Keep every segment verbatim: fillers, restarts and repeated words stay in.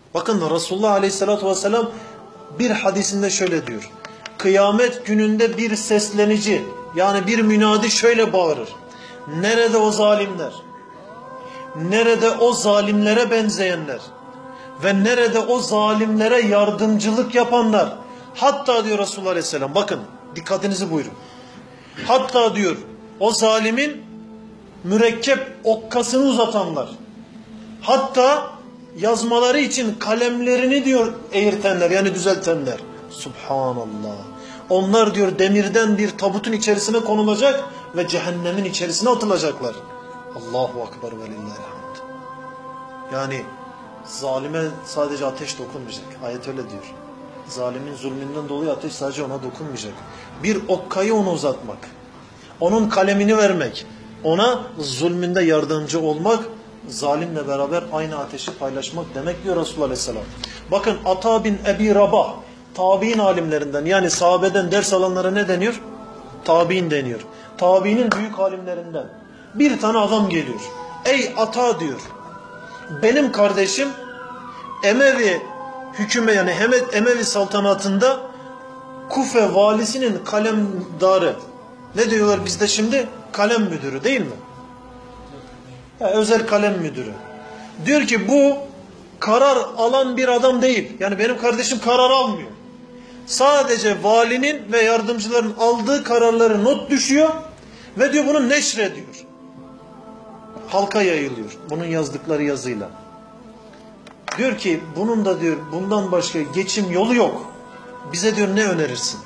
Bakın Resulullah Aleyhisselatü Vesselam bir hadisinde şöyle diyor. Kıyamet gününde bir seslenici, yani bir münadi şöyle bağırır. Nerede o zalimler? Nerede o zalimlere benzeyenler? Ve nerede o zalimlere yardımcılık yapanlar? Hatta diyor Resulullah Aleyhisselam, bakın dikkatinizi buyurun. Hatta diyor o zalimin mürekkep okkasını uzatanlar. Hatta yazmaları için kalemlerini diyor eğirtenler, yani düzeltenler. Subhanallah. Onlar diyor demirden bir tabutun içerisine konulacak ve cehennemin içerisine atılacaklar. Allahu Ekber ve lillahi'l-hamd. Yani zalime sadece ateş dokunmayacak. Ayet öyle diyor. Zalimin zulmünden dolayı ateş sadece ona dokunmayacak. Bir okkayı ona uzatmak, onun kalemini vermek, ona zulmünde yardımcı olmak, zalimle beraber aynı ateşi paylaşmak demek diyor Resulullah Aleyhisselam. Bakın Ata bin Ebi Rabah, tabi'in alimlerinden, yani sahabeden ders alanlara ne deniyor? Tabi'in deniyor. Tabi'nin büyük alimlerinden. Bir tane adam geliyor. Ey Ata diyor, benim kardeşim Emevi hüküme, yani Emevi saltanatında Kufe valisinin kalemdarı. Ne diyorlar bizde şimdi? Kalem müdürü değil mi? Ya, özel kalem müdürü. Diyor ki bu karar alan bir adam değil. Yani benim kardeşim karar almıyor. Sadece valinin ve yardımcıların aldığı kararları not düşüyor ve diyor bunu neşrediyor. Halka yayılıyor. Bunun yazdıkları yazıyla. Diyor ki bunun da diyor bundan başka geçim yolu yok. Bize diyor ne önerirsin?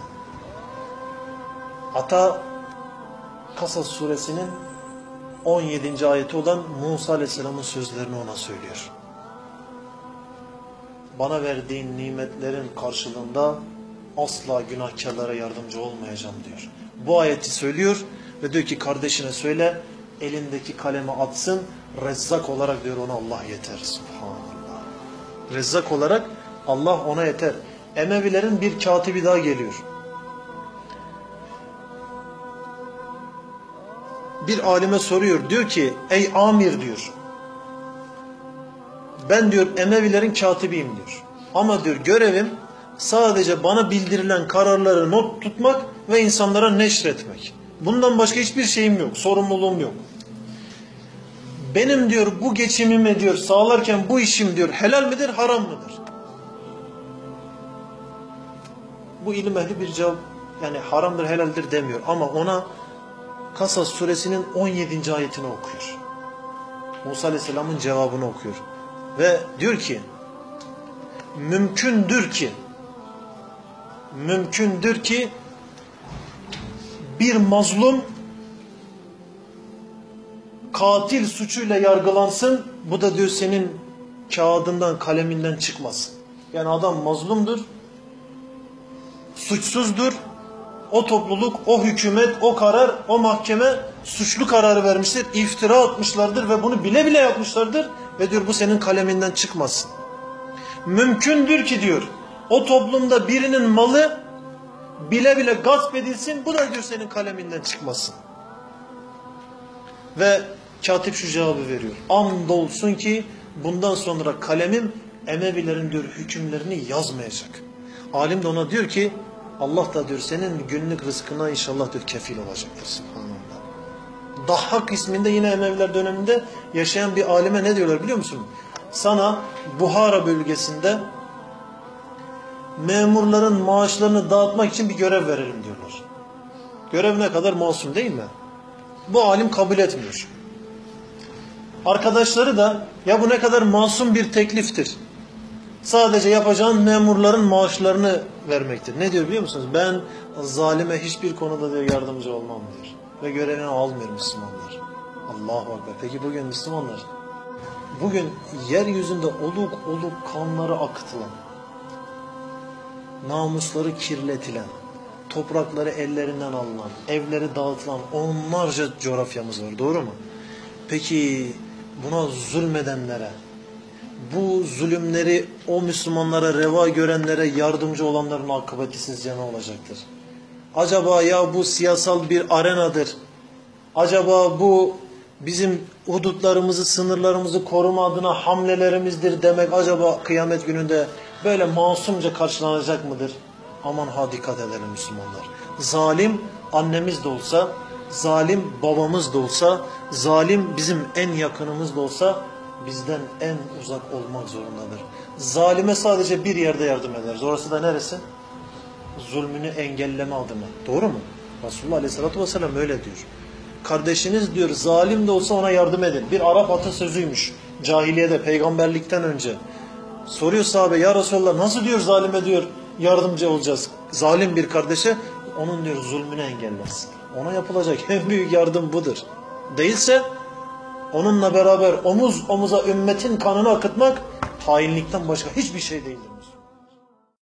Ata Kasas suresinin on yedinci ayeti olan Musa Aleyhisselam'ın sözlerini ona söylüyor. Bana verdiğin nimetlerin karşılığında asla günahkarlara yardımcı olmayacağım diyor. Bu ayeti söylüyor ve diyor ki kardeşine söyle elindeki kalemi atsın, Rezzak olarak diyor ona Allah yeter. Subhanallah. Rezzak olarak Allah ona yeter. Emevilerin bir katibi daha geliyor. Bir alime soruyor, diyor ki ey amir diyor, ben diyor Emevilerin katibiyim diyor. Ama diyor görevim sadece bana bildirilen kararları not tutmak ve insanlara neşretmek. Bundan başka hiçbir şeyim yok, sorumluluğum yok. Benim diyor bu geçimimi diyor sağlarken bu işim diyor helal midir, haram mıdır? Bu ilim ehli bir cevap, yani haramdır, helaldir demiyor ama ona Kasas suresinin on yedinci ayetini okuyor. Musa Aleyhisselam'ın cevabını okuyor. Ve diyor ki mümkündür ki mümkündür ki bir mazlum katil suçuyla yargılansın, bu da diyor senin kağıdından, kaleminden çıkmasın. Yani adam mazlumdur, suçsuzdur, o topluluk, o hükümet, o karar, o mahkeme suçlu kararı vermiştir, iftira atmışlardır ve bunu bile bile yapmışlardır ve diyor bu senin kaleminden çıkmasın. Mümkündür ki diyor o toplumda birinin malı bile bile gasp edilsin, bu da diyor senin kaleminden çıkmasın. Ve katip şu cevabı veriyor. Andolsun ki bundan sonra kalemim Emevilerin diyor hükümlerini yazmayacak. Alim de ona diyor ki Allah da diyor senin günlük rızkına inşallah diyor kefil olacaktır. Subhanallah. Dahhak isminde yine Emeviler döneminde yaşayan bir alime ne diyorlar biliyor musun? Sana Buhara bölgesinde memurların maaşlarını dağıtmak için bir görev verelim diyorlar. Görev ne kadar masum değil mi? Bu alim kabul etmiyor. Arkadaşları da ya bu ne kadar masum bir tekliftir. Sadece yapacağın memurların maaşlarını vermektir. Ne diyor biliyor musunuz? Ben zalime hiçbir konuda diyor yardımcı olmam diyor. Ve görevini almıyor Müslümanlar. Allahu Ekber. Peki bugün Müslümanlar, bugün yeryüzünde oluk oluk kanları akıtılan, namusları kirletilen, toprakları ellerinden alınan, evleri dağıtılan onlarca coğrafyamız var. Doğru mu? Peki buna zulmedenlere, bu zulümleri o Müslümanlara reva görenlere yardımcı olanların akıbeti sizce ne olacaktır? Acaba ya bu siyasal bir arenadır? Acaba bu bizim hudutlarımızı, sınırlarımızı koruma adına hamlelerimizdir demek acaba kıyamet gününde böyle masumca karşılanacak mıdır? Aman ha, dikkat edelim Müslümanlar. Zalim annemiz de olsa, zalim babamız da olsa, zalim bizim en yakınımız da olsa bizden en uzak olmak zorundadır. Zalime sadece bir yerde yardım ederiz. Orası da neresi? Zulmünü engelleme adına. Doğru mu? Resulullah Aleyhisselatü Vesselam öyle diyor. Kardeşiniz diyor zalim de olsa ona yardım edin. Bir Arap atasözüymüş. Cahiliyede, peygamberlikten önce. Soruyor sahabe, ya Resulallah nasıl diyor zalime diyor yardımcı olacağız. Zalim bir kardeşe onun diyor zulmünü engellersin. Ona yapılacak en büyük yardım budur. Değilse onunla beraber omuz omuza ümmetin kanını akıtmak hainlikten başka hiçbir şey değildir.